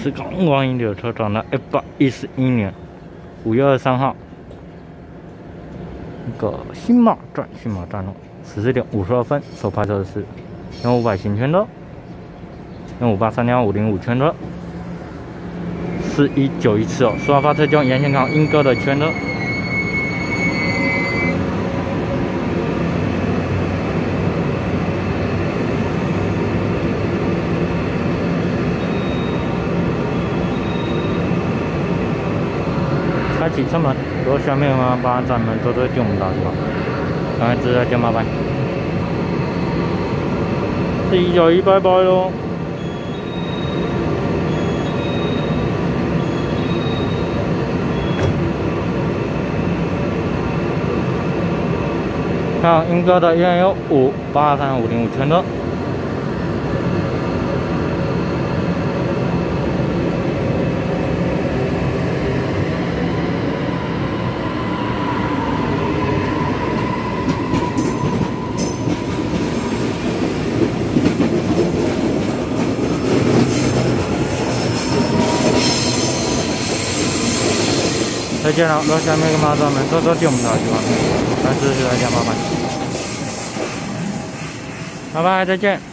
是刚刚赢的车长的111年5月23号，一个新马站哦，14点52分，首拍车是1500新圈的，1583辆505圈的，41914哦，刷发车将沿线看英哥的圈的。 开启车门，如果下面的话把闸门都进我们大是吧？刚才直接键麻烦。419拜拜喽！看英哥的原有583-505圈的。 再见了，到下面个马上门都进不了去吧，但是再见，拜拜，拜拜，再见。